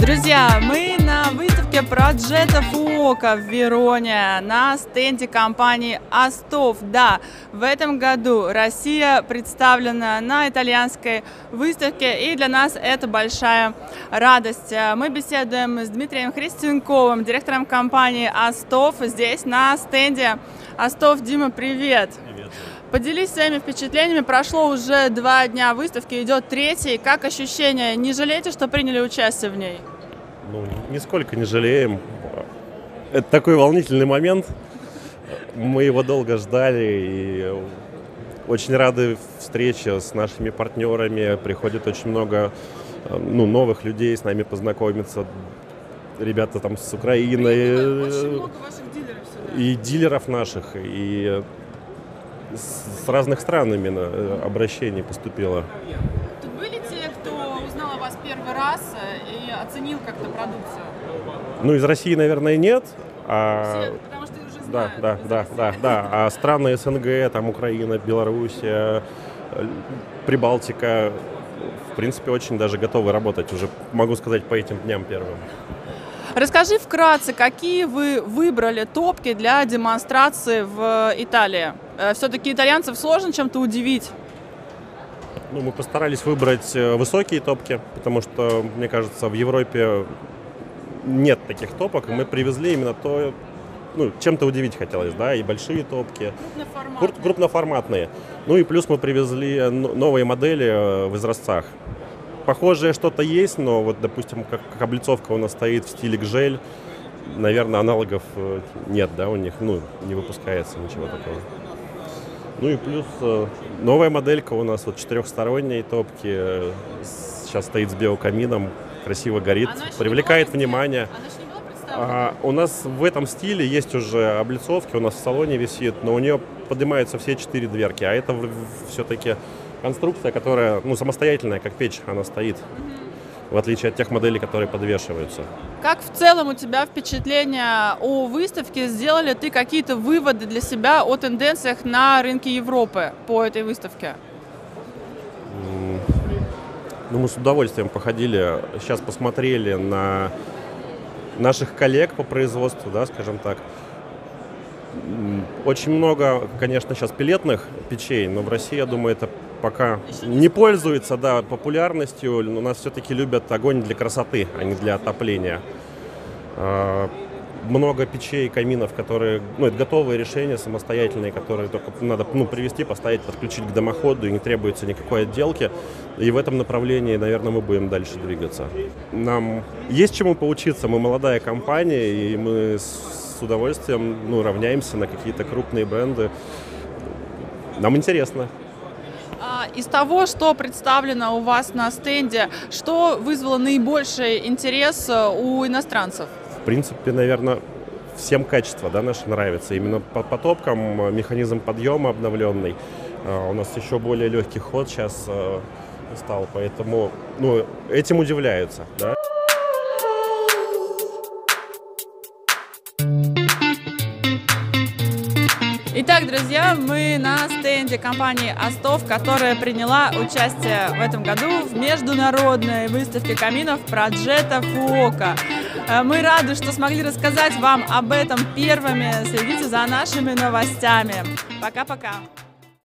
Друзья, мы на выставке Progetto Fuoco в Вероне на стенде компании Astov. Да, в этом году Россия представлена на итальянской выставке, и для нас это большая радость. Мы беседуем с Дмитрием Христенковым, директором компании Astov, здесь на стенде Astov. Дима, привет! Привет! Поделись своими впечатлениями. Прошло уже 2 дня выставки, идет 3-й. Как ощущения? Не жалеете, что приняли участие в ней? Ну, нисколько не жалеем. Это такой волнительный момент. Мы его долго ждали и очень рады встрече с нашими партнерами. Приходит очень много новых людей с нами познакомиться. Ребята там с Украины. Очень много ваших дилеров сюда. И дилеров наших, и с разных стран именно обращений поступило. Тут были те, кто узнал о вас первый раз и оценил как-то продукцию? Ну, из России, наверное, нет. Все, потому что уже знают. Да. А страны СНГ, там Украина, Белоруссия, Прибалтика, в принципе, очень даже готовы работать. Уже могу сказать по этим дням первым. Расскажи вкратце, какие вы выбрали топки для демонстрации в Италии? Все-таки итальянцев сложно чем-то удивить. Ну, мы постарались выбрать высокие топки, потому что, мне кажется, в Европе нет таких топок. И мы привезли именно то, чем-то удивить хотелось, да, и большие топки, крупноформатные. Ну и плюс мы привезли новые модели в изразцах. Похожее что-то есть, но вот, допустим, как облицовка у нас стоит в стиле гжель, наверное, аналогов нет, да, у них, не выпускается ничего такого. Ну и плюс новая моделька у нас, вот 4-сторонней топки, сейчас стоит с биокамином, красиво горит, привлекает внимание. У нас в этом стиле есть уже облицовки, у нас в салоне висит, но у нее поднимаются все 4 дверки, а это все-таки конструкция, которая, самостоятельная, как печь, она стоит, в отличие от тех моделей, которые подвешиваются. Как в целом у тебя впечатления о выставке? Сделали ты какие-то выводы для себя о тенденциях на рынке Европы по этой выставке? Мы с удовольствием походили, сейчас посмотрели на наших коллег по производству, да, скажем так. Очень много, конечно, сейчас пеллетных печей, но в России, я думаю, это пока не пользуется, да, популярностью. У нас все-таки любят огонь для красоты, а не для отопления. Много печей, каминов, которые, это готовые решения самостоятельные, которые только надо привезти, поставить, подключить к дымоходу, и не требуется никакой отделки. И в этом направлении, наверное, мы будем дальше двигаться. Нам есть чему поучиться, мы молодая компания, и мы с удовольствием равняемся на какие-то крупные бренды. Нам интересно. Из того, что представлено у вас на стенде, что вызвало наибольший интерес у иностранцев? В принципе, наверное, всем качество, да, наше нравится. Именно по топкам механизм подъема обновленный. У нас еще более легкий ход сейчас стал, поэтому этим удивляются, да. Итак, друзья, мы на стенде компании Astov, которая приняла участие в этом году в международной выставке каминов Progetto Fuoco. Мы рады, что смогли рассказать вам об этом первыми. Следите за нашими новостями. Пока-пока.